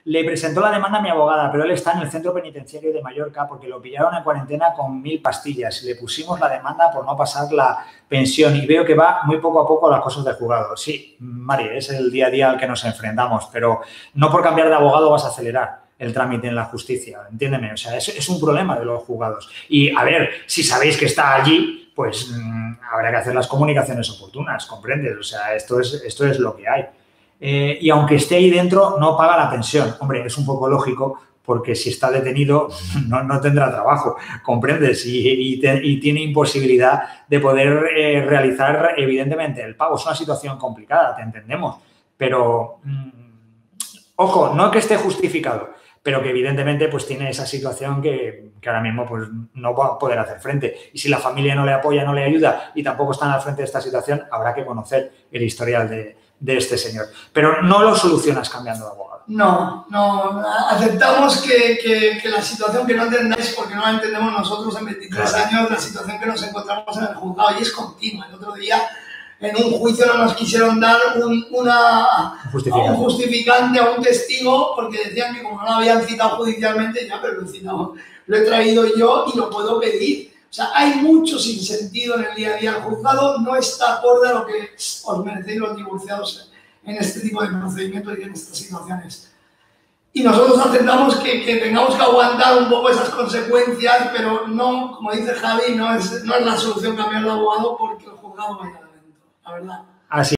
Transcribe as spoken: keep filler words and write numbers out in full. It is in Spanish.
Le presentó la demanda a mi abogada, pero él está en el centro penitenciario de Mallorca porque lo pillaron en cuarentena con mil pastillas. Le pusimos la demanda por no pasar la pensión y veo que va muy poco a poco las cosas del juzgado. Sí, Mari, es el día a día al que nos enfrentamos, pero no por cambiar de abogado vas a acelerar el trámite en la justicia, entiéndeme. O sea, es, es un problema de los juzgados. Y, a ver, si sabéis que está allí, pues mmm, habrá que hacer las comunicaciones oportunas, ¿comprendes? O sea, esto es, esto es lo que hay. Eh, y aunque esté ahí dentro, no paga la pensión. Hombre, es un poco lógico porque si está detenido no, no tendrá trabajo, ¿comprendes? Y, y, te, y tiene imposibilidad de poder eh, realizar, evidentemente, el pago. Es una situación complicada, te entendemos, pero, mmm, ojo, no que esté justificado, pero que evidentemente pues tiene esa situación que, que ahora mismo pues no va a poder hacer frente. Y si la familia no le apoya, no le ayuda y tampoco están al frente de esta situación, habrá que conocer el historial de, de este señor. Pero no lo solucionas cambiando de abogado. No, no, aceptamos que, que, que la situación que no entendáis, porque no la entendemos nosotros en veintitrés claro. años, la situación que nos encontramos en el juzgado y es continua. El otro día en un juicio no nos quisieron dar un, una, justificante. un justificante a un testigo porque decían que como no lo habían citado judicialmente, ya, pero lo he citado, lo he traído yo y lo puedo pedir. O sea, hay mucho sinsentido en el día a día. El juzgado no está acorde a lo que os merecéis los divorciados en este tipo de procedimientos y en estas situaciones. Y nosotros aceptamos que, que tengamos que aguantar un poco esas consecuencias, pero no, como dice Javi, no es, no es la solución cambiar de abogado porque el juzgado vaya. La verdad. Así